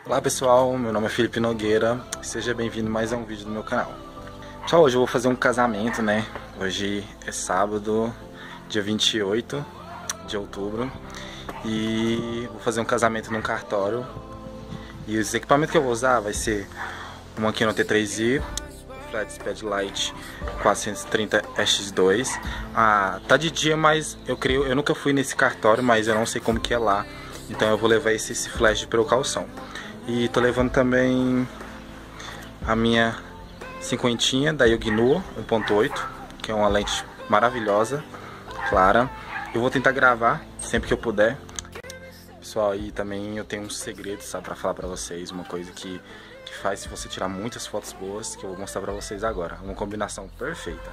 Olá pessoal, meu nome é Felipe Nogueira, seja bem-vindo mais a um vídeo do meu canal. Pessoal, hoje eu vou fazer um casamento, né? Hoje é sábado, dia 28 de outubro, e vou fazer um casamento num cartório. E os equipamentos que eu vou usar vai ser uma Canon T3i, Flat Speedlight 430X2. Tá de dia, mas eu nunca fui nesse cartório, mas eu não sei como que é lá. Então eu vou levar esse flash de precaução. E tô levando também a minha cinquentinha da Yongnuo 1.8, que é uma lente maravilhosa, clara. Eu vou tentar gravar sempre que eu puder. Pessoal, e também eu tenho um segredo, sabe, pra falar pra vocês. Uma coisa que faz você tirar muitas fotos boas, que eu vou mostrar pra vocês agora. Uma combinação perfeita.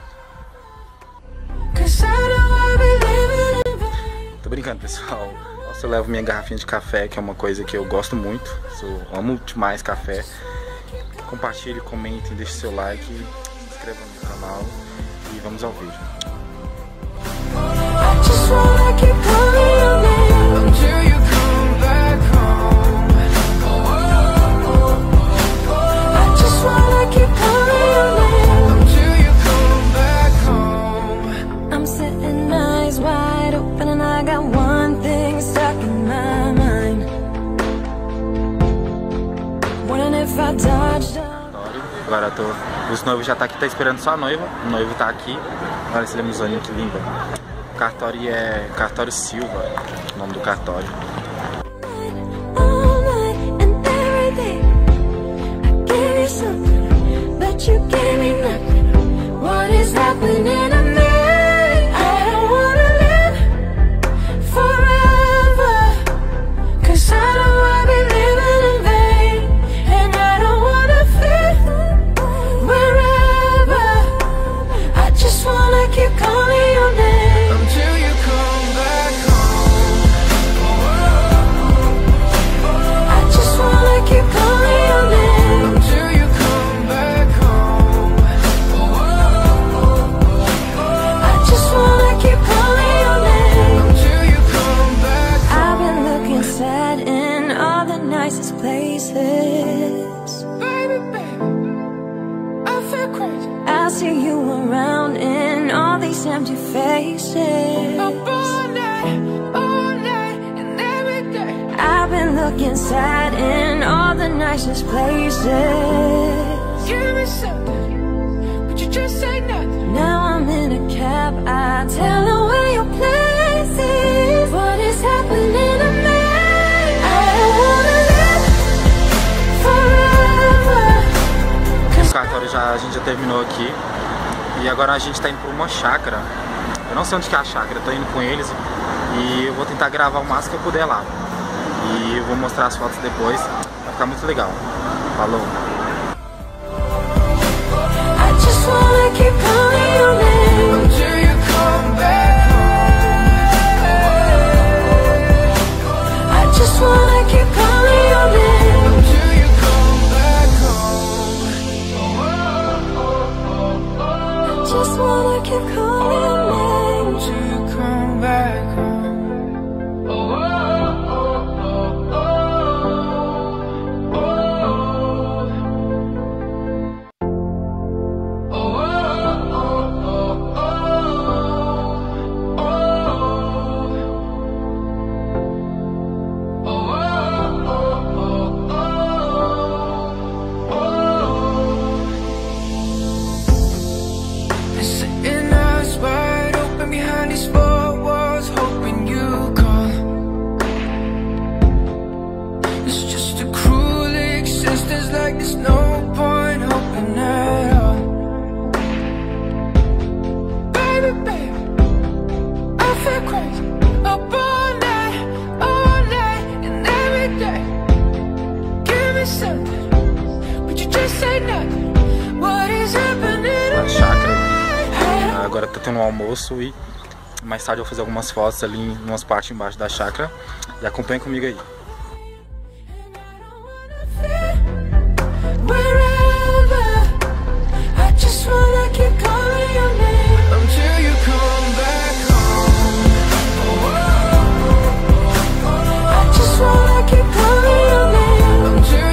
Tô brincando, pessoal. Eu levo minha garrafinha de café, que é uma coisa que eu gosto muito. Eu amo demais café. Compartilhe, comente, deixe seu like, se inscreva no meu canal e vamos ao vídeo. Agora os noivos já tá aqui, tá esperando só a noiva. O noivo tá aqui. Olha esse limusine que linda. O cartório é Cartório Silva, o nome do cartório. I see you around in all these empty faces. All night, and every day. I've been looking sad in all the nicest places. Give me something, but you just say nothing. Now I'm in a cab, I tell her where your place is. What is happening to me? I don't wanna live forever. O cartório a gente já terminou aqui. E agora a gente tá indo pra uma chácara. Eu não sei onde que é a chácara, eu tô indo com eles. E eu vou tentar gravar o máximo que eu puder lá. E eu vou mostrar as fotos depois. Vai ficar muito legal. Falou! Just wanna keep calling your name till you come back home. There's no point hoping at all. Baby, baby, I feel crazy. Up all night, and every day. Give me something, but you just say nothing. What is happening to me? Chácara. Agora tá tendo um almoço e mais tarde eu vou fazer algumas fotos ali em umas partes embaixo da chácara. E acompanha comigo aí. Just wanna keep calling your name.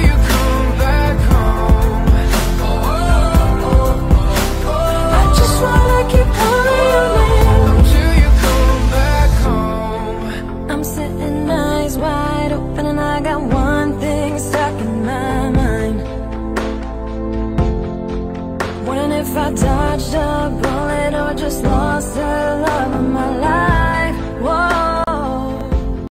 if I dodged a bullet or just lost the love of my life. Whoa.